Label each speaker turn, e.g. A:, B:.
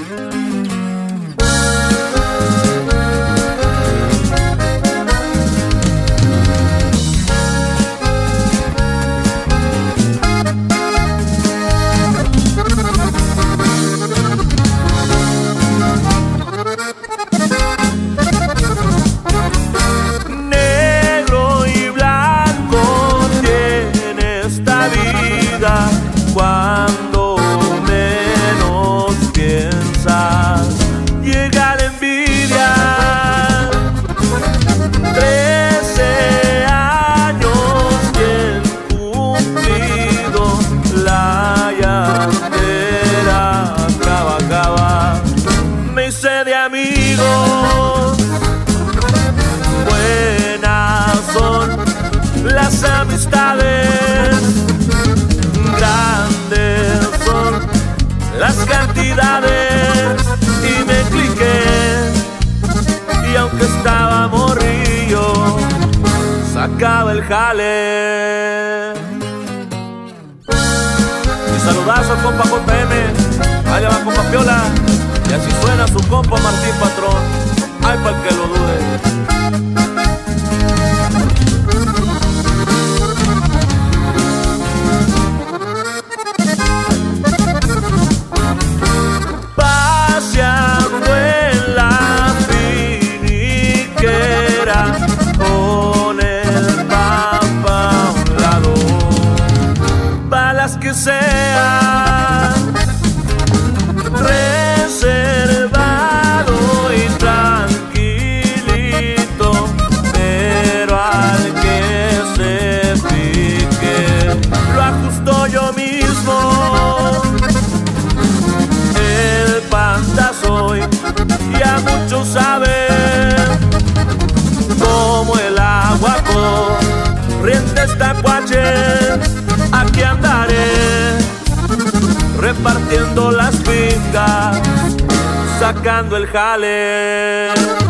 A: Cuando menos piensas, llega la envidia. 13 años bien cumplido, la llantera trabajaba. Me hice de amigos, buenas son las amistades. Grandes son las cantidades y me cliqué, y aunque estaba morrillo, sacaba el jale. Y saludazo al compa JM, allá va compa Piola, y así suena su compa Martín Patrón, ay pa'l que lo dude. Que sea reservado y tranquilito, pero al que se pique lo ajusto yo mismo. El panda soy, ya muchos saben, como el agua corriente está Tacuache. Aquí andaré repartiendo las fincas, sacando el jale.